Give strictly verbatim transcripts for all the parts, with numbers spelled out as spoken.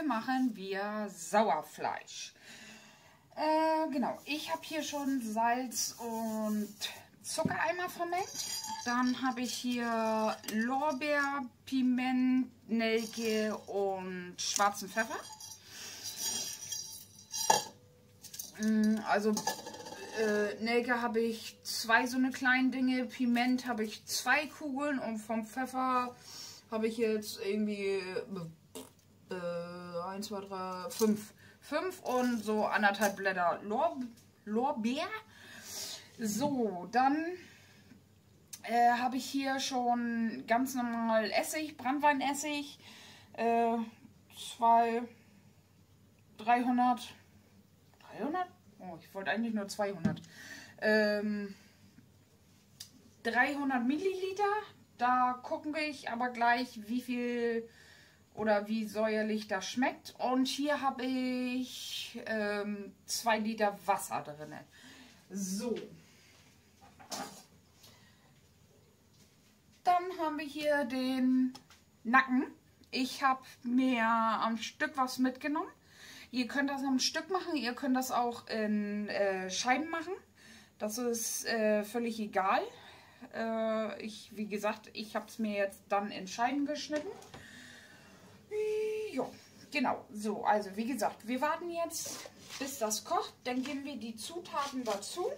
machen wir Sauerfleisch. Äh, genau, ich habe hier schon Salz und Zuckereimer vermengt. Dann habe ich hier Lorbeer, Piment, Nelke und schwarzen Pfeffer. Also äh, Nelke habe ich zwei so eine kleinen Dinge, Piment habe ich zwei Kugeln und vom Pfeffer habe ich jetzt irgendwie äh, eins, zwei, drei, fünf. fünf und so anderthalb Blätter Lor Lorbeer. So, dann äh, habe ich hier schon ganz normal Essig, Branntweinessig, äh, zwei, dreihundert, dreihundert? Oh, ich wollte eigentlich nur zweihundert. Ähm, dreihundert Milliliter. Da gucken wir aber gleich, wie viel oder wie säuerlich das schmeckt. Und hier habe ich ähm, zwei Liter Wasser drin. So. Dann haben wir hier den Nacken. Ich habe mir am Stück was mitgenommen. Ihr könnt das am Stück machen, ihr könnt das auch in äh, Scheiben machen. Das ist äh, völlig egal. Äh, ich, wie gesagt, ich habe es mir jetzt dann in Scheiben geschnitten. Ja, genau. So, also wie gesagt, wir warten jetzt, bis das kocht. Dann geben wir die Zutaten dazu.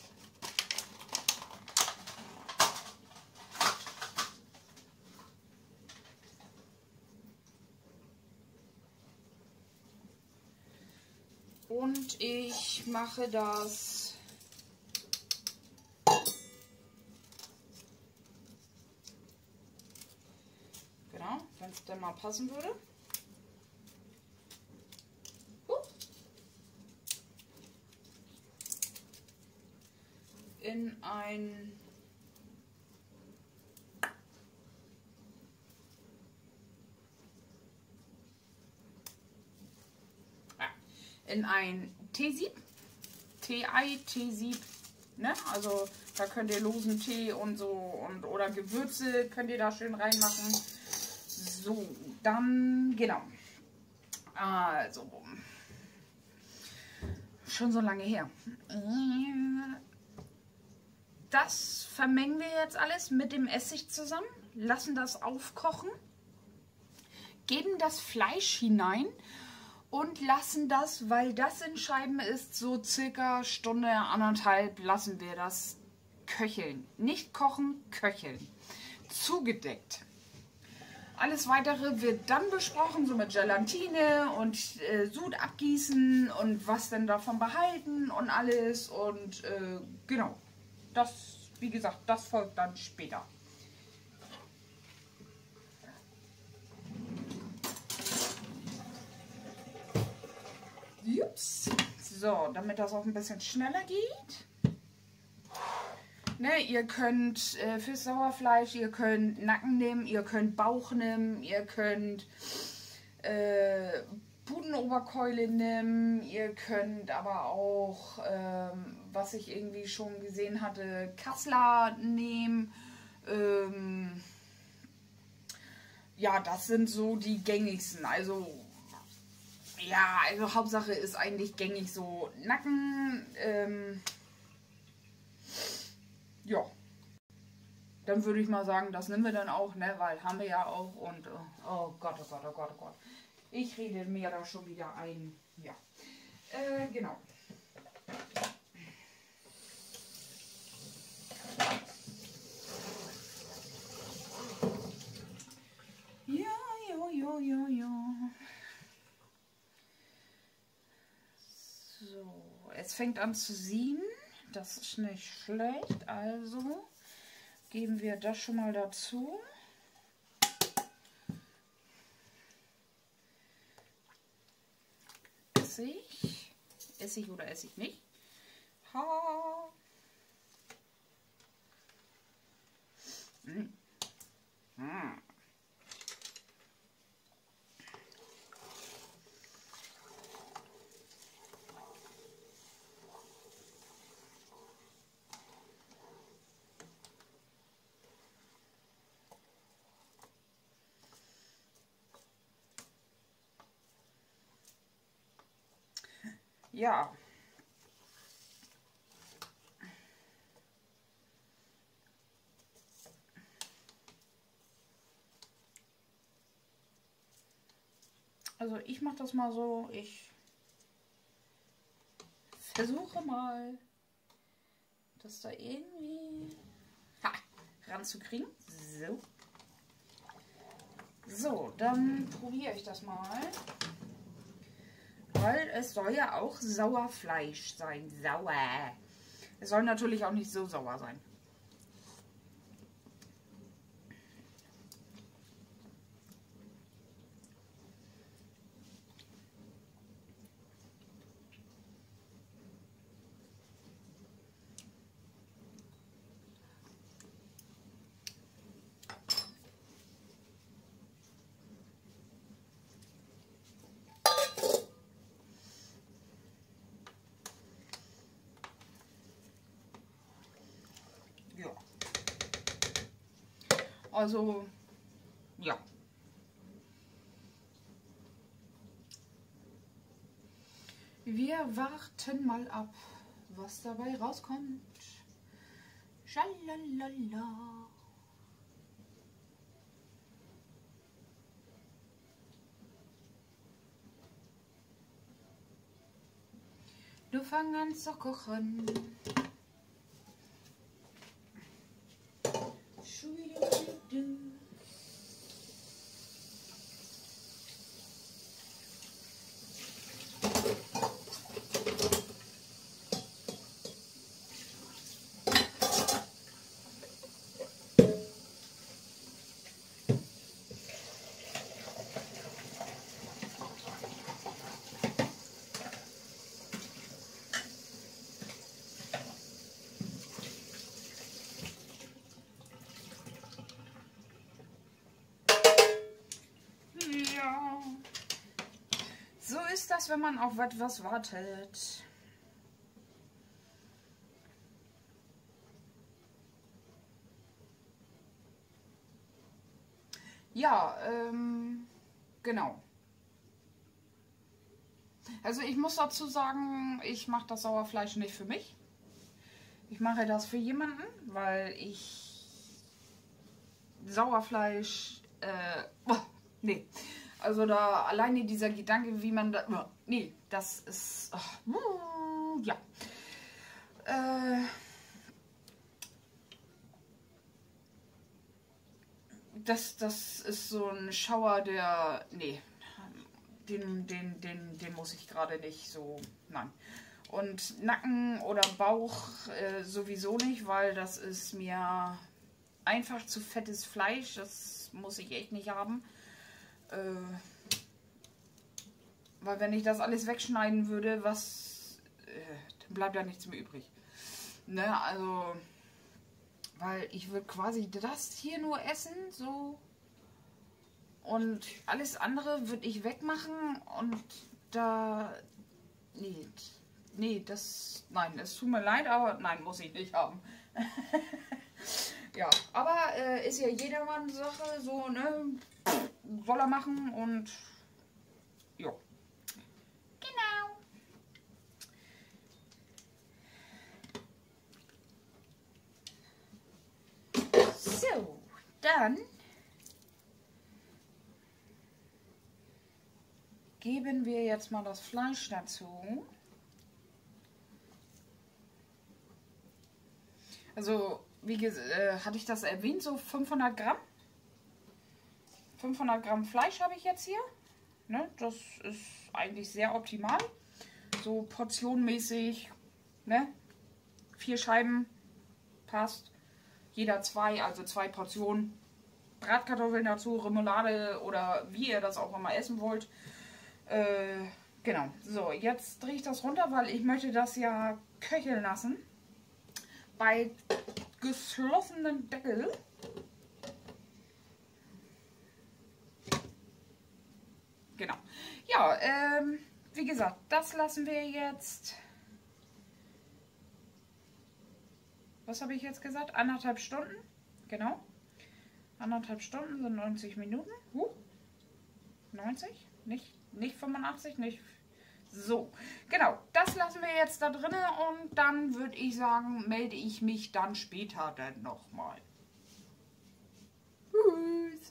Und ich mache das genau, wenn es denn mal passen würde. In ein in ein Teesieb, Tee-Ei, Teesieb, ne? Also da könnt ihr losen Tee und so und oder Gewürze könnt ihr da schön reinmachen. So, dann genau. Also schon so lange her. Das vermengen wir jetzt alles mit dem Essig zusammen, lassen das aufkochen, geben das Fleisch hinein und lassen das, weil das in Scheiben ist, so circa Stunde, anderthalb lassen wir das köcheln. Nicht kochen, köcheln. Zugedeckt. Alles Weitere wird dann besprochen, so mit Gelatine und äh, Sud abgießen und was denn davon behalten und alles. Und äh, genau, das, wie gesagt, das folgt dann später. Ups. So, damit das auch ein bisschen schneller geht. Ne, ihr könnt äh, fürs Sauerfleisch, ihr könnt Nacken nehmen, ihr könnt Bauch nehmen, ihr könnt äh, Pudenoberkeule nehmen, ihr könnt aber auch, ähm, was ich irgendwie schon gesehen hatte, Kassler nehmen. Ähm, ja, das sind so die gängigsten. Also ja, also Hauptsache ist eigentlich gängig so Nacken. Ähm, ja, dann würde ich mal sagen, das nehmen wir dann auch, ne, weil haben wir ja auch und oh Gott, oh Gott, oh Gott, oh Gott. Ich rede mir da schon wieder ein. Ja, äh, genau. Ja, ja, ja, ja, ja. So, es fängt an zu sieden. Das ist nicht schlecht. Also geben wir das schon mal dazu. Essig. Essig oder Essig nicht. Ha. Hm. Hm. Ja. Also ich mache das mal so, ich versuche mal, das da irgendwie ha, ranzukriegen. So. So, dann probiere ich das mal. Weil es soll ja auch Sauerfleisch sein. Sauer. Es soll natürlich auch nicht so sauer sein. Ja. Also, ja. Wir warten mal ab, was dabei rauskommt. Schalalala. Du fang an zu kochen. Ja. So ist das, wenn man auf etwas wartet. Ja, ähm, genau. Also ich muss dazu sagen, ich mache das Sauerfleisch nicht für mich. Ich mache das für jemanden, weil ich Sauerfleisch, äh, oh, nee. Also da alleine dieser Gedanke, wie man da, oh, nee, das ist, oh, ja. Äh, das, das ist so ein Schauer, der, nee, den, den, den, den muss ich gerade nicht so, nein. Und Nacken oder Bauch äh, sowieso nicht, weil das ist mir einfach zu fettes Fleisch, das muss ich echt nicht haben. Äh, weil wenn ich das alles wegschneiden würde, was, äh, dann bleibt ja nichts mehr übrig. Ne, also, weil ich würde quasi das hier nur essen, so. Und alles andere würde ich wegmachen und da, nee, nee, das, nein, es tut mir leid, aber nein, muss ich nicht haben. Ja, aber äh, ist ja jedermanns Sache, so, ne, soll er machen und, ja. Genau. So, dann geben wir jetzt mal das Fleisch dazu. Also, wie gesagt, äh, hatte ich das erwähnt, so fünfhundert Gramm. fünfhundert Gramm Fleisch habe ich jetzt hier. Ne, das ist eigentlich sehr optimal. So portionenmäßig, ne? Vier Scheiben passt. Jeder zwei, also zwei Portionen. Bratkartoffeln dazu, Remoulade oder wie ihr das auch immer essen wollt. Äh, genau. So, jetzt drehe ich das runter, weil ich möchte das ja köcheln lassen. Bei geschlossenen Deckel. Genau. Ja, ähm, wie gesagt, das lassen wir jetzt. Was habe ich jetzt gesagt? Anderthalb Stunden. Genau. Anderthalb Stunden sind neunzig Minuten. Huh. neunzig? Nicht, nicht fünfundachtzig, nicht So, genau, das lassen wir jetzt da drin und dann würde ich sagen, melde ich mich dann später dann nochmal. Tschüss.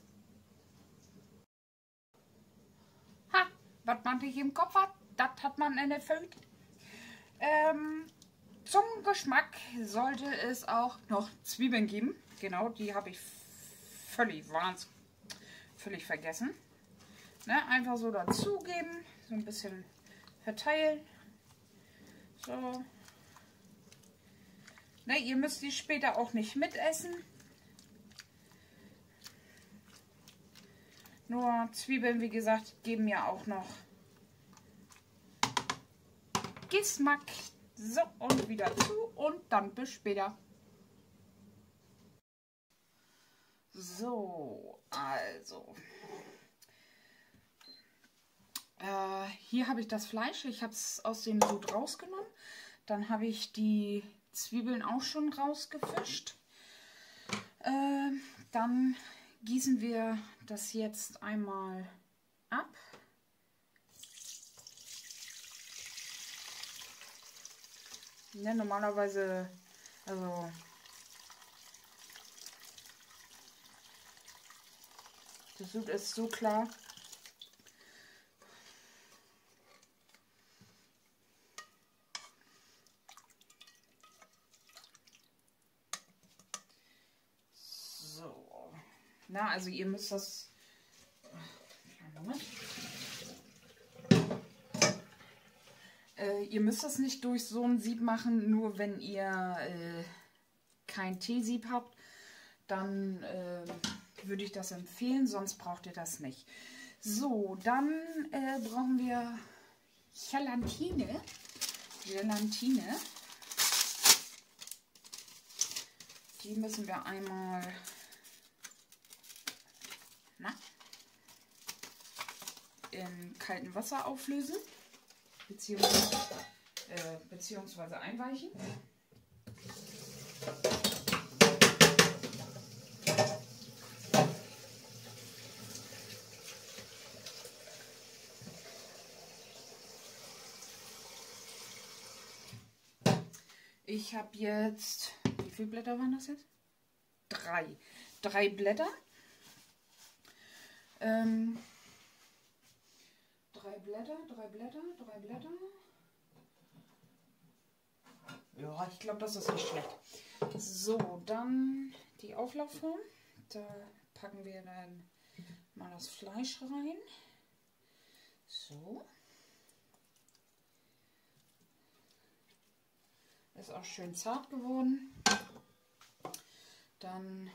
Ha, was man nicht im Kopf hat, das hat man in der Föt. Ähm, zum Geschmack sollte es auch noch Zwiebeln geben. Genau, die habe ich völlig wahnsinnig, völlig vergessen. Ne, einfach so dazugeben, so ein bisschen verteilen. So. Ne, ihr müsst die später auch nicht mitessen. Nur Zwiebeln, wie gesagt, geben ja auch noch Geschmack. So, und wieder zu und dann bis später. So, also. Äh, hier habe ich das Fleisch. Ich habe es aus dem Sud rausgenommen. Dann habe ich die Zwiebeln auch schon rausgefischt. Äh, dann gießen wir das jetzt einmal ab. Ne, normalerweise, also das Sud ist so klar. So, na, also ihr müsst das. Moment. Äh, ihr müsst das nicht durch so ein Sieb machen, nur wenn ihr äh, kein Teesieb habt, dann äh, würde ich das empfehlen, sonst braucht ihr das nicht. So, dann äh, brauchen wir Gelatine. Gelatine. Die müssen wir einmal na, in kaltem Wasser auflösen. Beziehungsweise, äh, beziehungsweise einweichen. Ich habe jetzt, wie viele Blätter waren das jetzt? Drei. Drei Blätter. Ähm, Drei Blätter, drei Blätter, drei Blätter. Ja, ich glaube, das ist nicht schlecht. So, dann die Auflaufform. Da packen wir dann mal das Fleisch rein. So. Ist auch schön zart geworden. Dann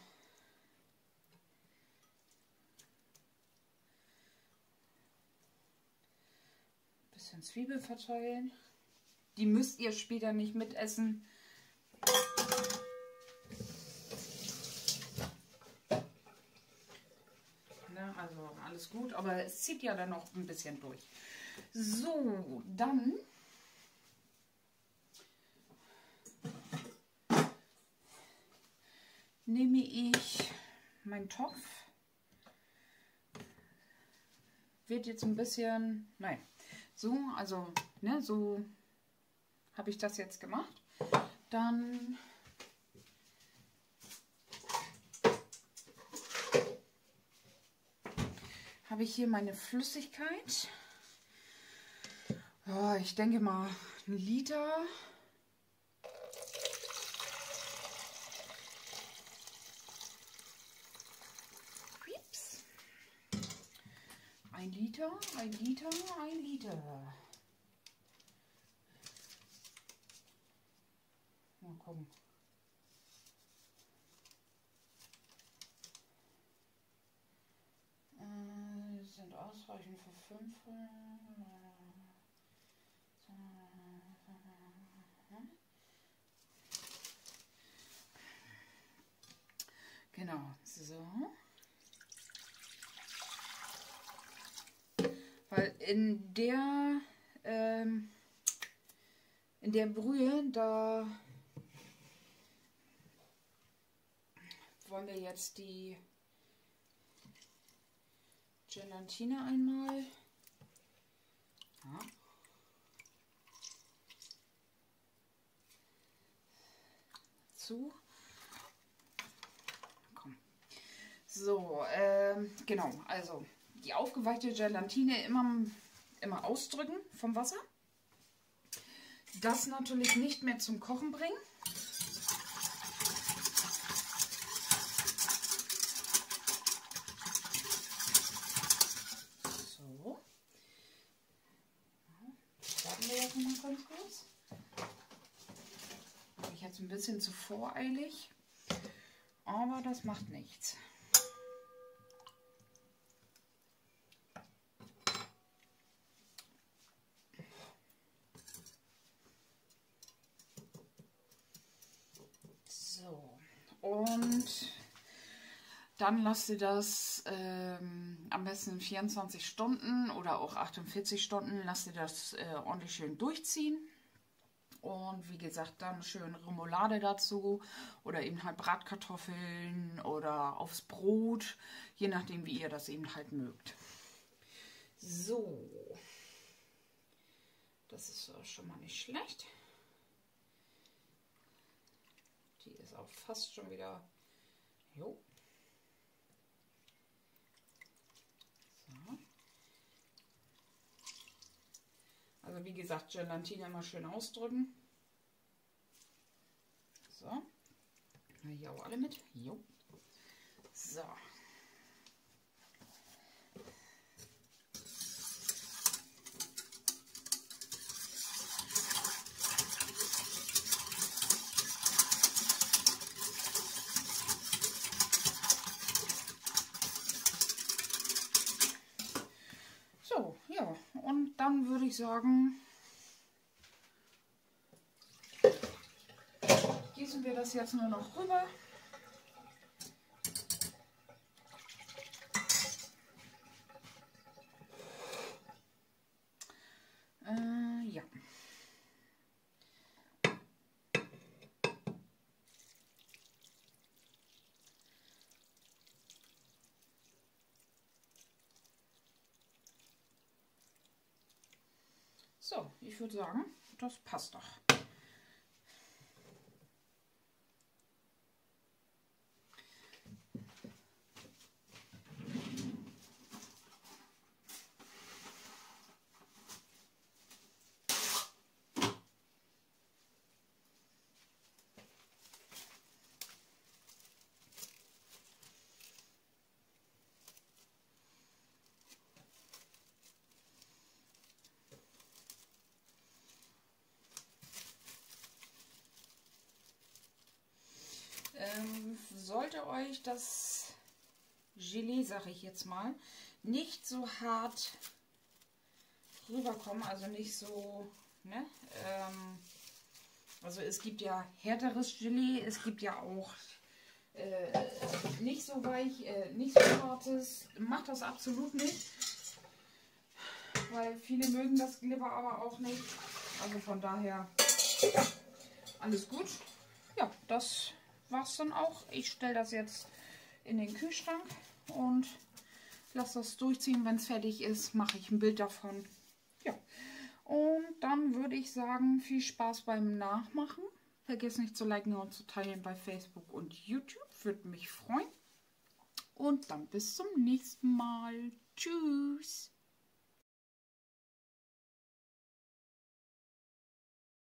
bisschen Zwiebel verteilen. Die müsst ihr später nicht mitessen. Ne, also alles gut, aber es zieht ja dann noch ein bisschen durch. So, dann nehme ich meinen Topf. Wird jetzt ein bisschen, nein, so, also, ne, so habe ich das jetzt gemacht. Dann habe ich hier meine Flüssigkeit. Ja, ich denke mal ein Liter. Ups. Ein Liter, ein Liter, ein Liter. Mal gucken. Äh, sind ausreichend für fünf. Genau, so. Weil in der ähm, in der Brühe, da wollen wir jetzt die Gelatine einmal. Ja. dazu. Komm. So, ähm, genau, also die aufgeweichte Gelatine immer, immer ausdrücken vom Wasser. Das natürlich nicht mehr zum Kochen bringen. So. Warten wir jetzt noch mal ganz kurz. Habe ich jetzt ein bisschen zu voreilig, aber das macht nichts. So, und dann lasst ihr das ähm, am besten vierundzwanzig Stunden oder auch achtundvierzig Stunden, lasst ihr das äh, ordentlich schön durchziehen. Und wie gesagt, dann schön Remoulade dazu oder eben halt Bratkartoffeln oder aufs Brot, je nachdem wie ihr das eben halt mögt. So, das ist schon mal nicht schlecht. Die ist auch fast schon wieder... Jo. So. Also wie gesagt, Gelatine immer schön ausdrücken. So. Hier auch alle mit. Jo. So. So, ja, und dann würde ich sagen, gießen wir das jetzt nur noch rüber. Äh, ja. So, ich würde sagen, das passt doch. Ähm, sollte euch das Gelee, sage ich jetzt mal, nicht so hart rüberkommen, also nicht so, ne, ähm, also es gibt ja härteres Gelee, es gibt ja auch äh, nicht so weich, äh, nicht so hartes, macht das absolut nicht, weil viele mögen das Glibber aber auch nicht, also von daher alles gut. Ja, das war's dann auch. Ich stelle das jetzt in den Kühlschrank und lasse das durchziehen. Wenn es fertig ist, mache ich ein Bild davon. Ja, und dann würde ich sagen, viel Spaß beim Nachmachen. Vergesst nicht zu liken und zu teilen bei Facebook und YouTube. Würde mich freuen. Und dann bis zum nächsten Mal. Tschüss.